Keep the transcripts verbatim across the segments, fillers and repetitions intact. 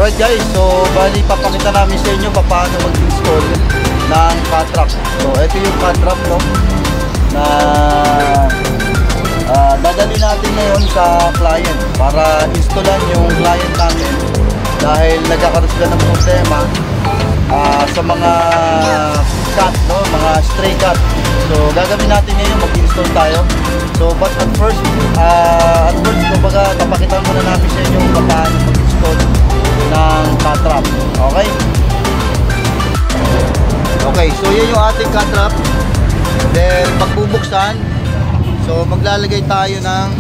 Alright guys, so bali papakita namin sa inyo paano mag-install ng cat trap. So ito yung cat trap, no, na uh, dadali natin ngayon sa client para installan yung client namin dahil nagkakaroon sila ng problema uh, sa mga cat, no, mga stray cat. So gagawin natin ngayon, mag-install tayo. So but at first, uh, at first kumbaga papakita muna namin sa inyo paano mag-install ng cat trap. Okay? Okay, so yun yung ating cat trap. Then pagbubuksan, so maglalagay tayo ng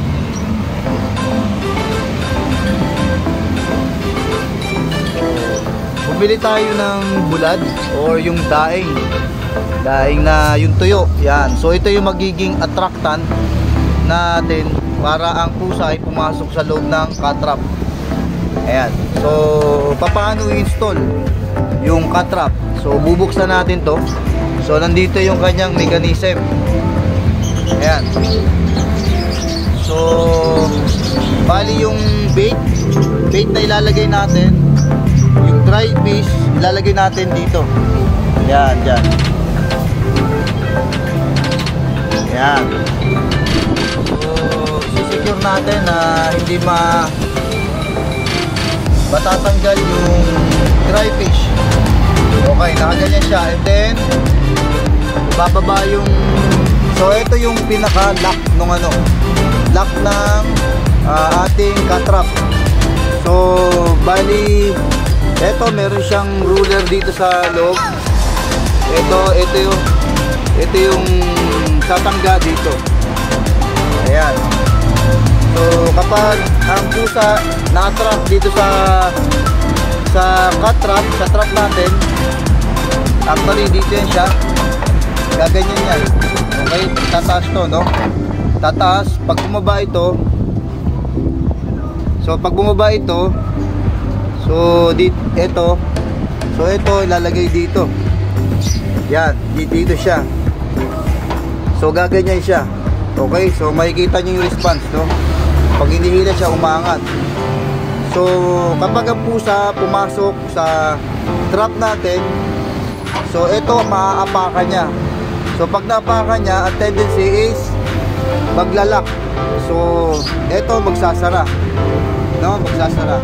bumili tayo ng bulad or yung daing. Daing na yung tuyo. Yan. So ito yung magiging attractant natin para ang pusa ay pumasok sa loob ng cat trap. Ayan. So paano i-install yung cat trap? So bubuksan natin to. So nandito yung kanyang mechanism. Ayan. So bali yung bait, bait na ilalagay natin, yung dry fish ilalagay natin dito. Ayan, dyan. Ayan. So sisecure natin na hindi ma matatanggal yung dry fish. Okay, nakaganyan siya. And then bababa yung, so ito yung pinaka lock nung ano, lock ng uh, ating cat trap. So bali ito meron siyang ruler dito sa loob. Ito, ito yung ito yung tatangga dito. Ayan. So kapag ang pusa na-trap dito sa sa cat trap, sa trap natin, actually dito yan siya, gaganyan yan. Okay, tataas to, no? Tataas, pag bumaba ito, so pag bumaba ito, so dito, ito, so ito ilalagay dito. Yan, dito siya. So gaganyan siya. Okay, so makikita nyo yung response, no? Pag hinihila siya, umaangat. So kapag ang pusa pumasok sa trap natin, so ito maaapakan niya. So pag naapakan niya, ang tendency is maglalak. So ito magsasara, no? Magsasara.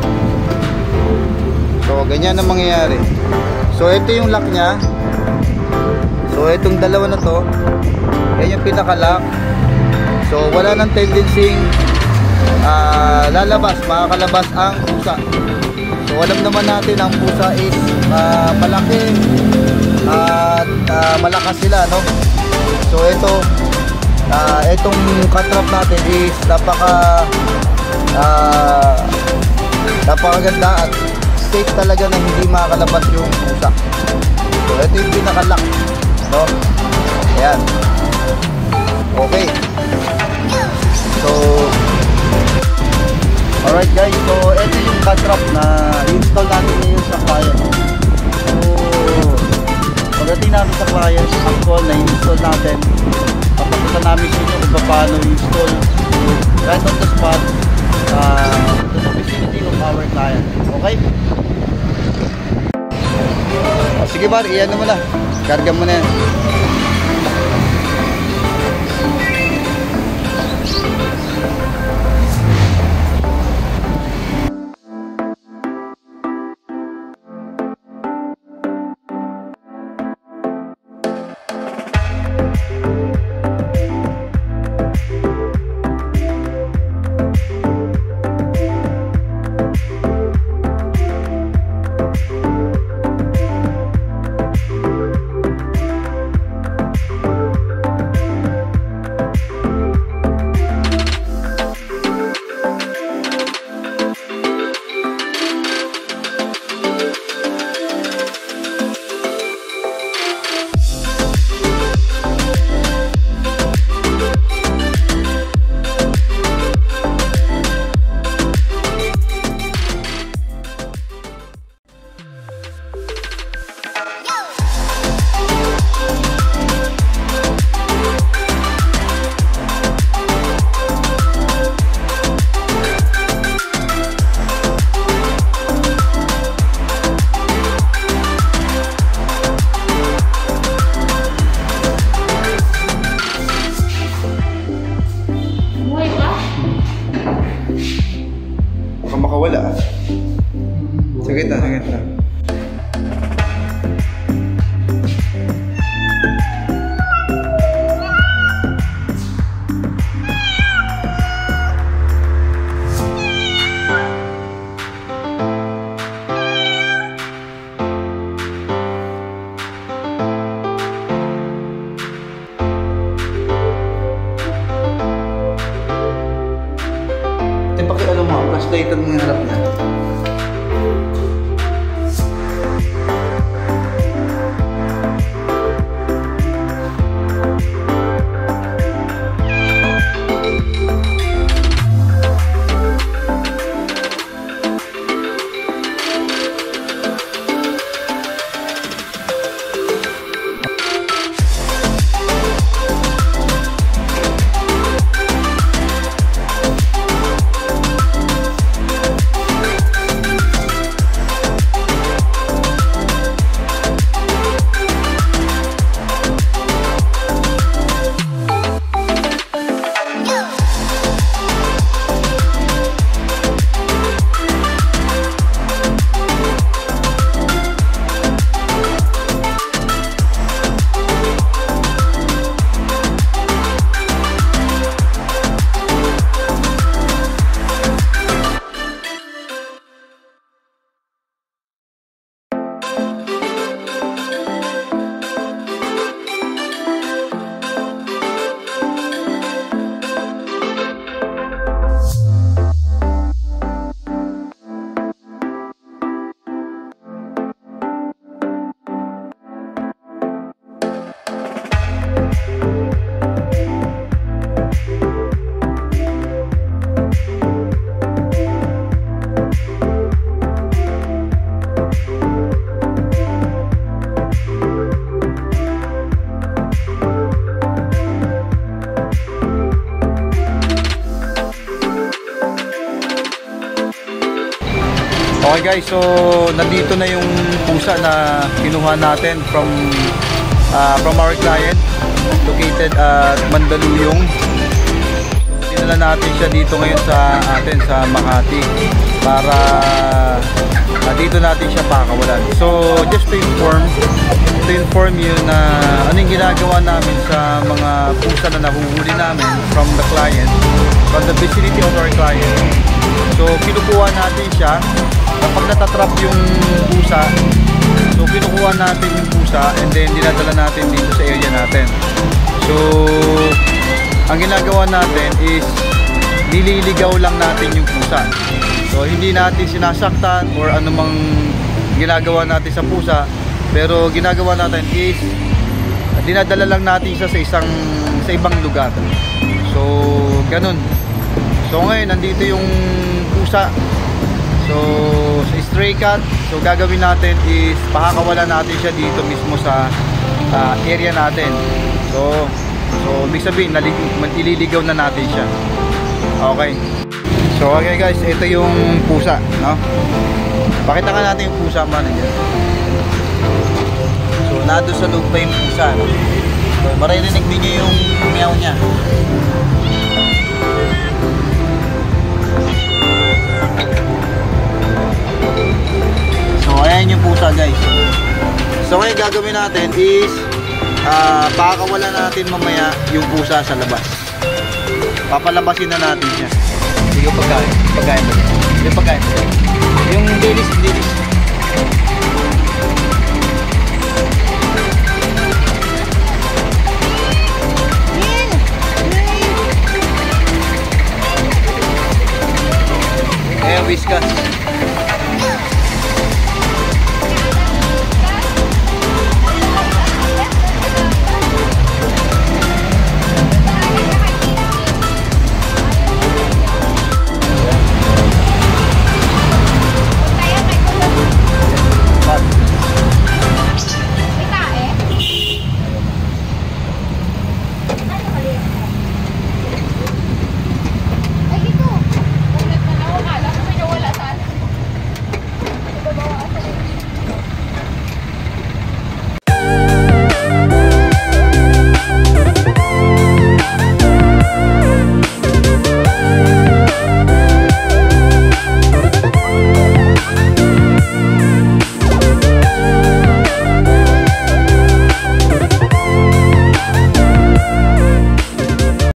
So ganyan ang mangyayari. So ito yung lock niya. So itong dalawa na to, yan yung pinaka-lock. So wala nang tendency uh, lalabas, makakalabas ang pusa. So alam naman natin ang pusa is uh, malaki at uh, malakas sila, no? So ito, uh, itong cat trap natin is napaka uh, napakaganda at safe talaga na hindi makakalabas yung pusa. So ito yung pinaka-lock, no? Ayan. Okay. So alright guys, so ito yung cat trap na install natin ngayon sa client. So pagdating natin sa client, ang call na install natin, papakita namin sa inyo kung paano install right on the spot uh, to the vicinity of our client. Okay? O, sige bar, iyan mo na, karga mo na yan. makawala. Sagit na, sagit na. Ano mo, flashlight ang mga harap niya. Okay guys, so nandito na yung pusa na kinuha natin from uh, from our client located at Mandaluyong. Dinala natin siya dito ngayon sa atin sa Makati para uh, dito natin siya pakawalan. So just to inform to inform you na anong ginagawa namin sa mga pusa na nahuhuli namin from the client, from the vicinity of our client. So kinukuha natin siya kapag natatrap yung pusa. So kinukuha natin yung pusa and then dinadala natin dito sa area natin. So ang ginagawa natin is nililigaw lang natin yung pusa. So hindi natin sinasaktan or anumang ginagawa natin sa pusa, pero ginagawa natin is dinadala lang natin siya sa isang sa ibang lugar. So ganun. So ngayon nandito yung pusa. So sa stray cat, so gagawin natin is pakakawalan natin siya dito mismo sa uh, area natin. So so ibig sabihin ililigaw na natin siya. Okay. So okay guys, ito yung pusa, no? Pakita nga natin yung pusa man niya. So nado sa loob pa yung pusa, no? So maririnig din niyo yung meow niya. So ayan yung pusa guys. So ngayon gagawin natin is uh, pakakawalan natin mamaya yung pusa sa labas. Papalabasin na natin siya. Sige, pagkain. Pagkain mo. Yung pagkain. Yung dilis, dilis. Eh, whiskas.